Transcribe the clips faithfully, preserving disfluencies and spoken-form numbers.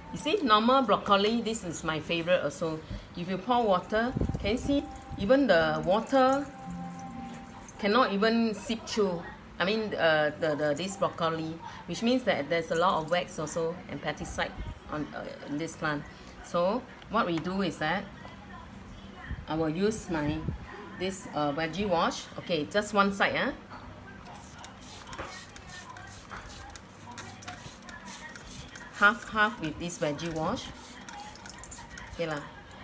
You see, normal broccoli, this is my favorite also. If you pour water, can you see? Even the water cannot even seep through. I mean, uh, the, the this broccoli, which means that there's a lot of wax also and pesticide on uh, in this plant. So what we do is that I will use my this uh, veggie wash. Okay, just one side, huh? Half half with this veggie wash. Okay lah.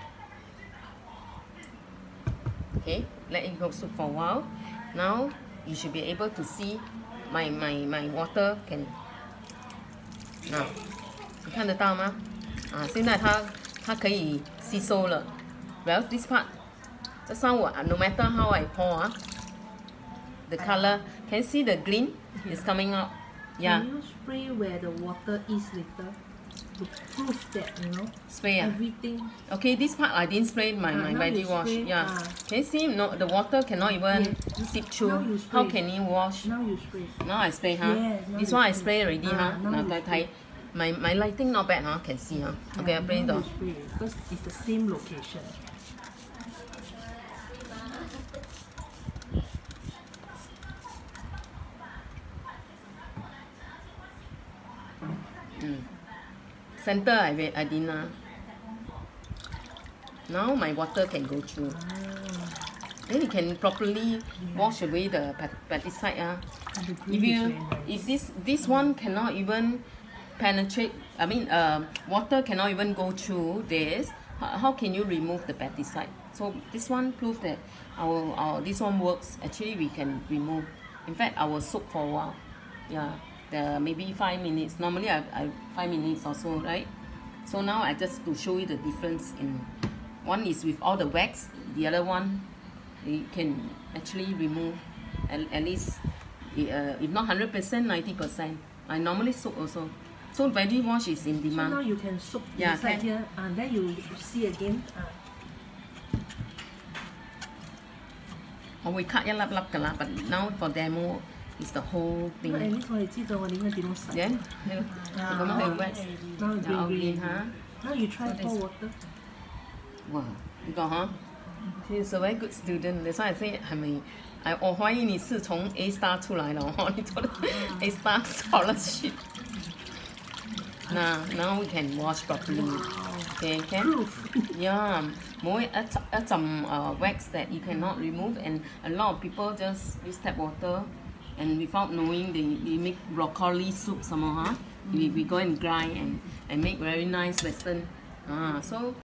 Okay, let it go soak for a while. Now you should be able to see my my my water can. 那你看得到吗？啊，现在它它可以吸收了。Well, this part, just now no matter how I pour, ah, the color, can you see the green is coming out? Yeah. Can you spray where the water is little to prove that you know Spray, ah? everything? Okay, this part I didn't spray my, Ah, my now veggie you wash. spray, Yeah. ah. Can you see? No, the water cannot even Yes. seep Now through. you How spray. can you wash? Now you spray. Now I spray, huh? Yes, now This you one I spray. spray already, Ah, huh? now Now you I spray. my my lighting not bad, huh? Can see, huh? Okay, Yeah, I bring it now down. you spray because it's the same location. Mm. Center I wait, I didn't. Uh. Now my water can go through. Then you can properly wash away the pesticide. Uh. And the If green is you very nice. if this this one cannot even penetrate, I mean um, water cannot even go through this, how, how can you remove the pesticide? So this one proves that our, our this one works. Actually we can remove. In fact I will soak for a while. Yeah, the maybe five minutes. Normally I, I five minutes or so, right? So now I just to show you the difference in one is with all the wax, the other one you can actually remove at, at least uh, if not one hundred percent, ninety percent. I normally soak also. So veggie wash is in So now demand. you can soak Yeah, inside can. here and then you see again. Ah. 我會 cut 一粒粒㗎啦，but now for demo is the whole thing. 咁 at least 我哋知道我哋應該點樣洗。 Then 你咁樣去 wax， Now 有 green green green. 嚇。 Now you try So pour this- water. 哇，呢個嚇，She's a very good student. That's why I say 係咪？I 我懷疑你是從 A star 出來咯，你做得 A star scholarship。Now now we can wash properly. Okay, can? Proof. Yeah, 冇一陣一陣 uh, wax that you cannot remove, and a lot of people just use tap water, and without knowing they, they make broccoli soup some more, huh? We, we go and grind and, and make very nice Western. Ah, so